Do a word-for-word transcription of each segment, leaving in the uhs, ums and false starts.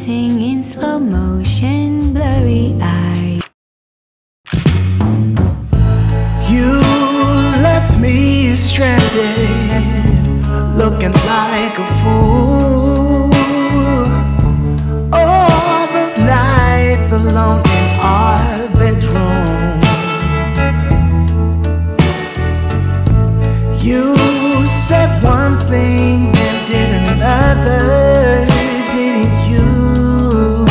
everything in slow motion, blurry eyes. You left me stranded, looking like a fool. All those nights alone in our bedroom. You said one thing and did another, didn't you?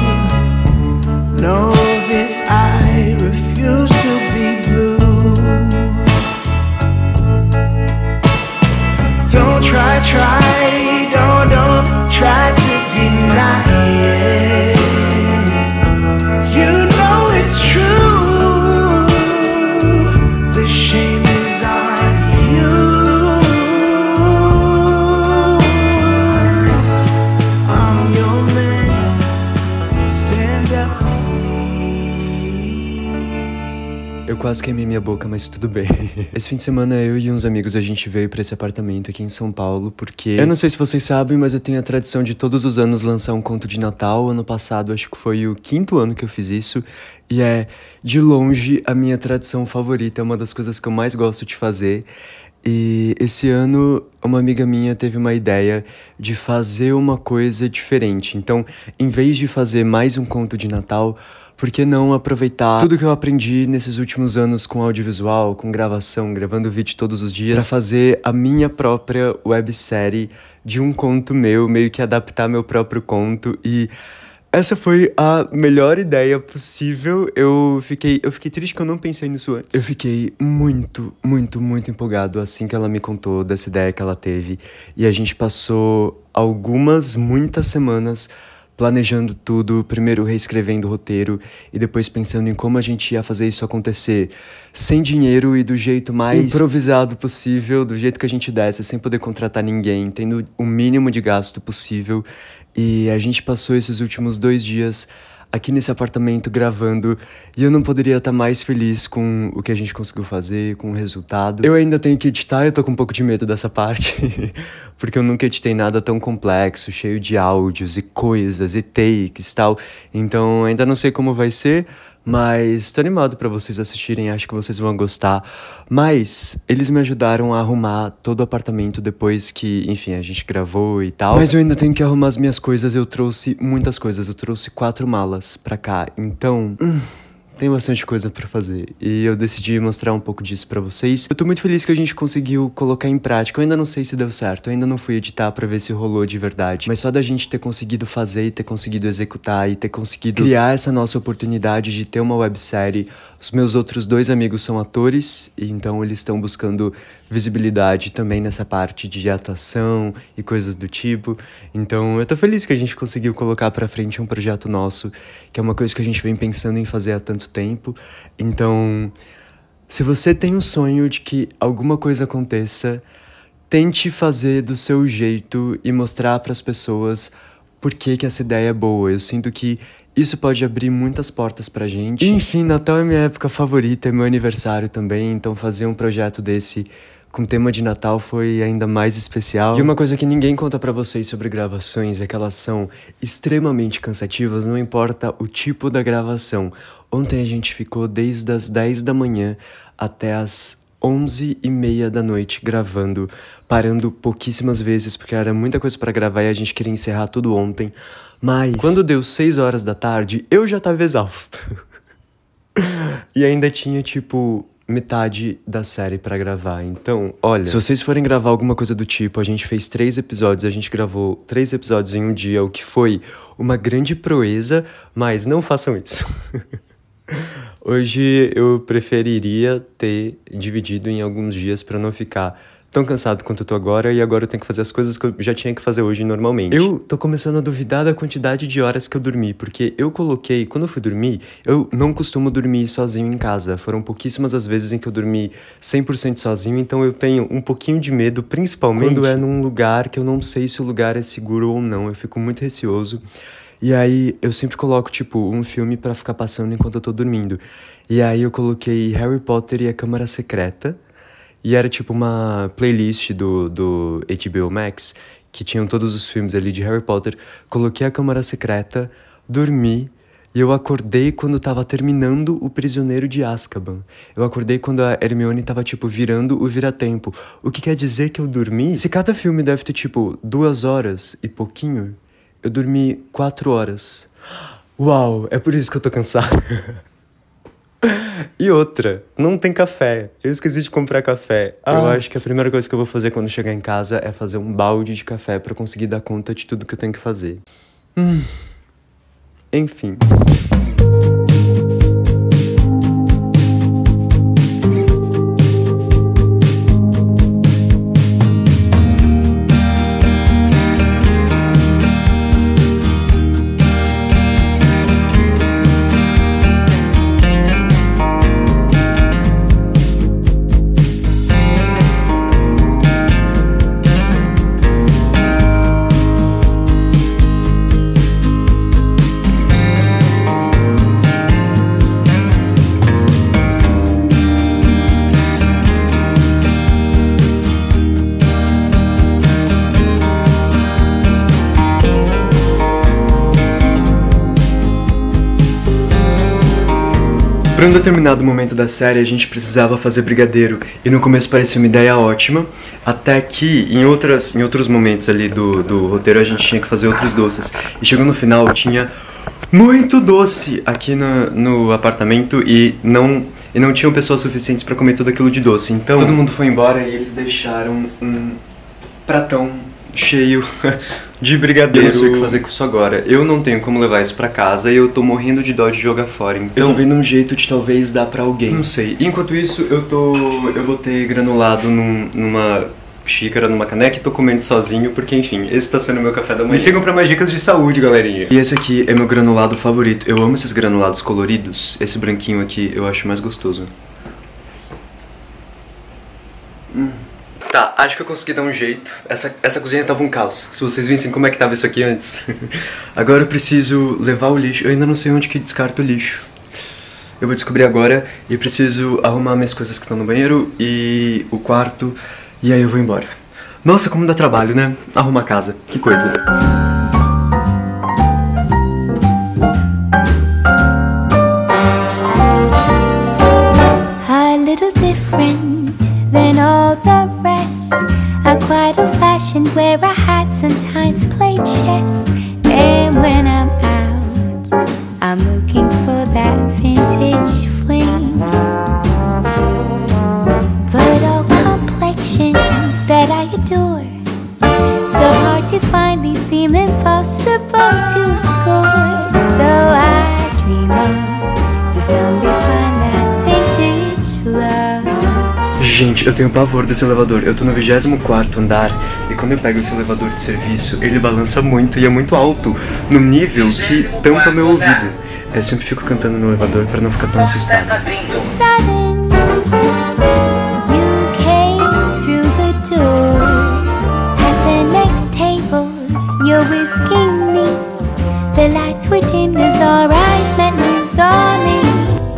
Know this, I refuse to be blue. Don't try, try, don't, don't try to deny it. You know it's true. The shame is on you. I'm your man. Stand up for me. Eu quase queimei minha boca, mas tudo bem. Esse fim de semana, eu e uns amigos, a gente veio pra esse apartamento aqui em São Paulo, porque... Eu não sei se vocês sabem, mas eu tenho a tradição de todos os anos lançar um conto de Natal. Ano passado, acho que foi o quinto ano que eu fiz isso. E é, de longe, a minha tradição favorita, é uma das coisas que eu mais gosto de fazer. E esse ano, uma amiga minha teve uma ideia de fazer uma coisa diferente. Então, em vez de fazer mais um conto de Natal, por que não aproveitar tudo que eu aprendi nesses últimos anos com audiovisual, com gravação, gravando vídeo todos os dias, pra fazer a minha própria websérie de um conto meu, meio que adaptar meu próprio conto. E essa foi a melhor ideia possível. Eu fiquei, eu fiquei triste que eu não pensei nisso antes. Eu fiquei muito, muito, muito empolgado assim que ela me contou dessa ideia que ela teve. E a gente passou algumas, muitas semanas planejando tudo, primeiro reescrevendo o roteiro e depois pensando em como a gente ia fazer isso acontecer sem dinheiro e do jeito mais improvisado possível, do jeito que a gente desse, sem poder contratar ninguém, tendo o mínimo de gasto possível. E a gente passou esses últimos dois dias aqui nesse apartamento gravando e eu não poderia estar mais feliz com o que a gente conseguiu fazer, com o resultado. Eu ainda tenho que editar, eu tô com um pouco de medo dessa parte, porque eu nunca editei nada tão complexo, cheio de áudios e coisas e takes e tal. Então ainda não sei como vai ser, mas tô animado pra vocês assistirem, acho que vocês vão gostar. Mas eles me ajudaram a arrumar todo o apartamento depois que, enfim, a gente gravou e tal. Mas eu ainda tenho que arrumar as minhas coisas, eu trouxe muitas coisas, eu trouxe quatro malas pra cá. Então, hum, tem bastante coisa pra fazer. E eu decidi mostrar um pouco disso pra vocês. Eu tô muito feliz que a gente conseguiu colocar em prática. Eu ainda não sei se deu certo, eu ainda não fui editar pra ver se rolou de verdade. Mas só da gente ter conseguido fazer e ter conseguido executar e ter conseguido criar essa nossa oportunidade de ter uma websérie. Os meus outros dois amigos são atores, e então eles estão buscando visibilidade também nessa parte de atuação e coisas do tipo. Então eu tô feliz que a gente conseguiu colocar pra frente um projeto nosso, que é uma coisa que a gente vem pensando em fazer há tanto tempo. Então, se você tem um sonho de que alguma coisa aconteça, tente fazer do seu jeito e mostrar pras pessoas por que que essa ideia é boa. Eu sinto que isso pode abrir muitas portas pra gente. Enfim, Natal é minha época favorita, é meu aniversário também, então fazer um projeto desse com tema de Natal foi ainda mais especial. E uma coisa que ninguém conta pra vocês sobre gravações é que elas são extremamente cansativas, não importa o tipo da gravação. Ontem a gente ficou desde as dez da manhã até as onze e meia da noite gravando, parando pouquíssimas vezes, porque era muita coisa pra gravar e a gente queria encerrar tudo ontem. Mas quando deu seis horas da tarde, eu já tava exausto. E ainda tinha, tipo, metade da série pra gravar. Então, olha, se vocês forem gravar alguma coisa do tipo, a gente fez três episódios, a gente gravou três episódios em um dia, o que foi uma grande proeza, mas não façam isso. Hoje eu preferiria ter dividido em alguns dias pra não ficar tão cansado quanto eu tô agora, e agora eu tenho que fazer as coisas que eu já tinha que fazer hoje normalmente. Eu tô começando a duvidar da quantidade de horas que eu dormi, porque eu coloquei, quando eu fui dormir, eu não costumo dormir sozinho em casa. Foram pouquíssimas as vezes em que eu dormi cem por cento sozinho, então eu tenho um pouquinho de medo, principalmente quando é num lugar que eu não sei se o lugar é seguro ou não. Eu fico muito receoso. E aí eu sempre coloco, tipo, um filme pra ficar passando enquanto eu tô dormindo. E aí eu coloquei Harry Potter e a Câmara Secreta. E era tipo uma playlist do, do H B O Max, que tinham todos os filmes ali de Harry Potter. Coloquei a Câmara Secreta, dormi, e eu acordei quando tava terminando O Prisioneiro de Azkaban. Eu acordei quando a Hermione tava, tipo, virando o vira-tempo. O que quer dizer que eu dormi? Se cada filme deve ter, tipo, duas horas e pouquinho, eu dormi quatro horas. Uau, é por isso que eu tô cansado. E outra, não tem café. Eu esqueci de comprar café. Ah. Eu acho que a primeira coisa que eu vou fazer quando chegar em casa é fazer um balde de café pra conseguir dar conta de tudo que eu tenho que fazer. Hum... Enfim. Para um determinado momento da série, a gente precisava fazer brigadeiro, e no começo parecia uma ideia ótima, até que em, outras, em outros momentos ali do, do roteiro a gente tinha que fazer outros doces. E chegou no final, tinha muito doce aqui no, no apartamento e não, e não tinham pessoas suficientes para comer tudo aquilo de doce. Então todo mundo foi embora e eles deixaram um pratão cheio de brigadeiro. Eu não sei o que fazer com isso agora. Eu não tenho como levar isso pra casa e eu tô morrendo de dó de jogar fora. Então eu tô vendo um jeito de talvez dar pra alguém. Não sei. Enquanto isso, eu tô... eu botei granulado num, numa xícara, numa caneca e tô comendo sozinho, porque enfim, esse tá sendo o meu café da manhã. Me sigam pra mais dicas de saúde, galerinha. E esse aqui é meu granulado favorito. Eu amo esses granulados coloridos. Esse branquinho aqui eu acho mais gostoso. Hum. Tá, acho que eu consegui dar um jeito. Essa, essa cozinha tava um caos. Se vocês vissem como é que tava isso aqui antes. Agora eu preciso levar o lixo. Eu ainda não sei onde que descarto o lixo. Eu vou descobrir agora. E eu preciso arrumar minhas coisas que estão no banheiro e o quarto. E aí eu vou embora. Nossa, como dá trabalho, né? Arrumar a casa. Que coisa. A little different than all the rest. I'm quite old-fashioned where I had sometimes played chess. And when I'm out, I'm looking for that vintage fling. But all complexions that I adore, so hard to find, these seem impossible to score. So I dream on to someday find that vintage love. Gente, eu tenho pavor desse elevador. Eu tô no vigésimo quarto andar e quando eu pego esse elevador de serviço, ele balança muito e é muito alto, num nível que tampa meu ouvido. Eu sempre fico cantando no elevador pra não ficar tão assustado. Sudden, you came through the door. At the next table, you're whisking neat. The lights were dimmed as our eyes met, and you saw me.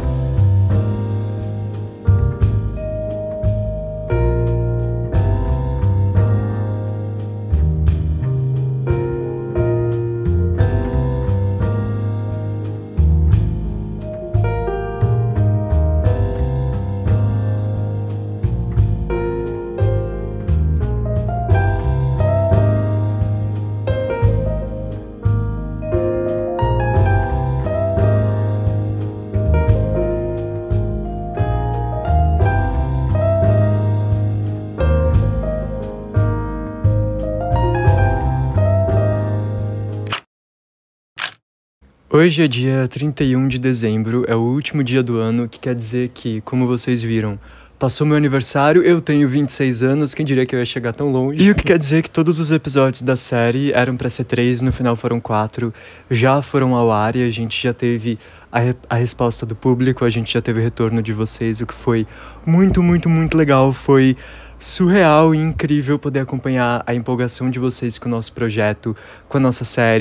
Hoje é dia trinta e um de dezembro, é o último dia do ano, o que quer dizer que, como vocês viram, passou meu aniversário, eu tenho vinte e seis anos, quem diria que eu ia chegar tão longe? E o que quer dizer que todos os episódios da série eram pra ser três, no final foram quatro, já foram ao ar e a gente já teve a, re a resposta do público, a gente já teve o retorno de vocês, o que foi muito, muito, muito legal, foi surreal e incrível poder acompanhar a empolgação de vocês com o nosso projeto, com a nossa série, com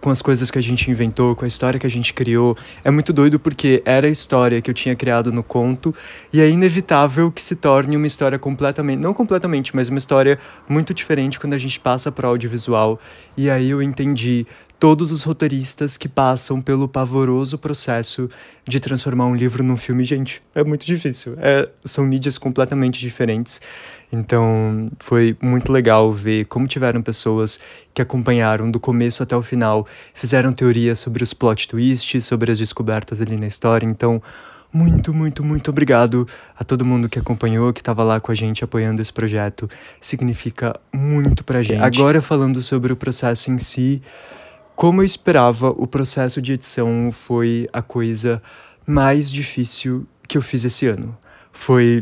com as coisas que a gente inventou, com a história que a gente criou. É muito doido porque era a história que eu tinha criado no conto e é inevitável que se torne uma história completamente, não completamente, mas uma história muito diferente quando a gente passa para o audiovisual. E aí eu entendi todos os roteiristas que passam pelo pavoroso processo de transformar um livro num filme. Gente, é muito difícil. É, são mídias completamente diferentes. Então, foi muito legal ver como tiveram pessoas que acompanharam do começo até o final, fizeram teorias sobre os plot twists, sobre as descobertas ali na história. Então, muito, muito, muito obrigado a todo mundo que acompanhou, que estava lá com a gente apoiando esse projeto. Significa muito pra gente. Agora, falando sobre o processo em si, como eu esperava, o processo de edição foi a coisa mais difícil que eu fiz esse ano. Foi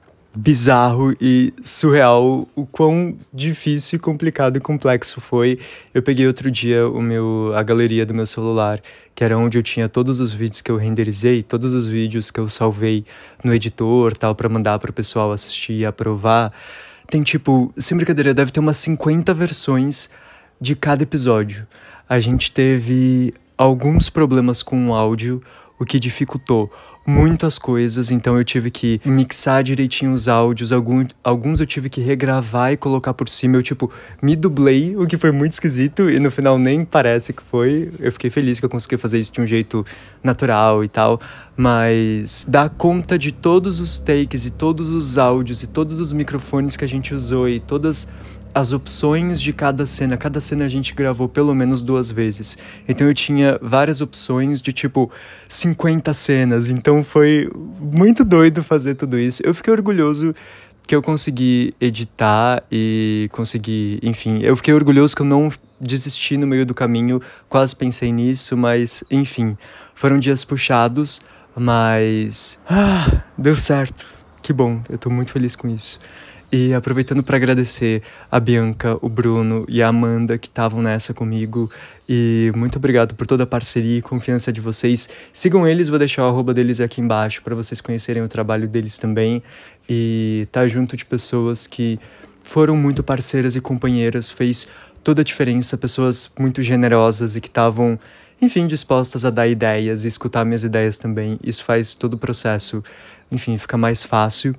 bizarro e surreal o quão difícil e complicado e complexo foi. Eu peguei outro dia o meu, a galeria do meu celular, que era onde eu tinha todos os vídeos que eu renderizei, todos os vídeos que eu salvei no editor, tal, para mandar para o pessoal assistir e aprovar. Tem tipo, sem brincadeira, deve ter umas cinquenta versões de cada episódio. A gente teve alguns problemas com o áudio, o que dificultou muitas coisas, então eu tive que mixar direitinho os áudios, algum, alguns eu tive que regravar e colocar por cima, eu tipo, me dublei, o que foi muito esquisito, e no final nem parece que foi. Eu fiquei feliz que eu consegui fazer isso de um jeito natural e tal, mas dar conta de todos os takes e todos os áudios e todos os microfones que a gente usou e todas as opções de cada cena. Cada cena a gente gravou pelo menos duas vezes. Então eu tinha várias opções de tipo cinquenta cenas. Então foi muito doido fazer tudo isso. Eu fiquei orgulhoso que eu consegui editar e consegui, enfim, eu fiquei orgulhoso que eu não desisti no meio do caminho. Quase pensei nisso, mas enfim, foram dias puxados, mas ah, deu certo. Que bom, eu tô muito feliz com isso. E aproveitando para agradecer a Bianca, o Bruno e a Amanda que estavam nessa comigo. E muito obrigado por toda a parceria e confiança de vocês. Sigam eles, vou deixar o arroba deles aqui embaixo para vocês conhecerem o trabalho deles também. E tá junto de pessoas que foram muito parceiras e companheiras, fez toda a diferença. Pessoas muito generosas e que estavam, enfim, dispostas a dar ideias e escutar minhas ideias também. Isso faz todo o processo, enfim, fica mais fácil.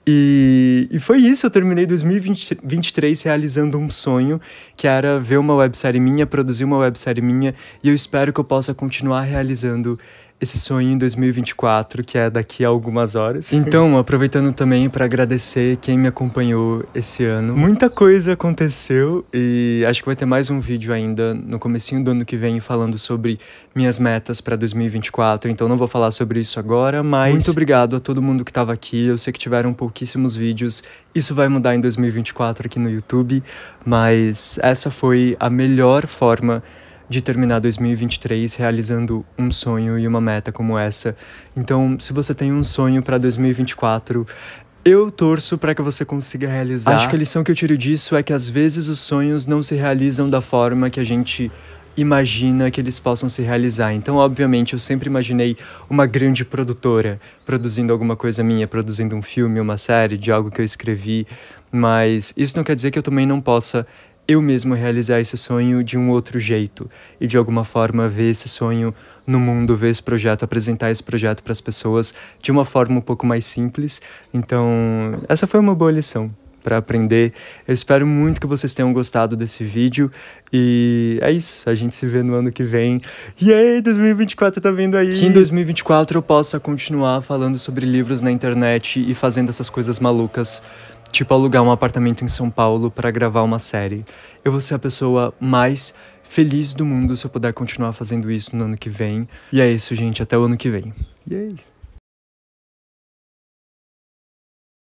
E, e foi isso, eu terminei dois mil e vinte e três realizando um sonho, que era ver uma websérie minha, produzir uma websérie minha, e eu espero que eu possa continuar realizando esse sonho em dois mil e vinte e quatro, que é daqui a algumas horas. Então, aproveitando também para agradecer quem me acompanhou esse ano. Muita coisa aconteceu e acho que vai ter mais um vídeo ainda no comecinho do ano que vem falando sobre minhas metas para dois mil e vinte e quatro, então não vou falar sobre isso agora, mas muito obrigado a todo mundo que estava aqui. Eu sei que tiveram pouquíssimos vídeos, isso vai mudar em dois mil e vinte e quatro aqui no YouTube, mas essa foi a melhor forma de terminar dois mil e vinte e três realizando um sonho e uma meta como essa. Então, se você tem um sonho para dois mil e vinte e quatro, eu torço para que você consiga realizar. Acho que a lição que eu tiro disso é que às vezes os sonhos não se realizam da forma que a gente imagina que eles possam se realizar. Então, obviamente, eu sempre imaginei uma grande produtora produzindo alguma coisa minha, produzindo um filme, uma série de algo que eu escrevi, mas isso não quer dizer que eu também não possa eu mesmo realizar esse sonho de um outro jeito e de alguma forma ver esse sonho no mundo, ver esse projeto, apresentar esse projeto para as pessoas de uma forma um pouco mais simples. Então, essa foi uma boa lição para aprender. Eu espero muito que vocês tenham gostado desse vídeo e é isso, a gente se vê no ano que vem. E aí, dois mil e vinte e quatro tá vindo aí. Que em dois mil e vinte e quatro eu possa continuar falando sobre livros na internet e fazendo essas coisas malucas, tipo alugar um apartamento em São Paulo para gravar uma série. Eu vou ser a pessoa mais feliz do mundo se eu puder continuar fazendo isso no ano que vem. E é isso, gente, até o ano que vem. E aí?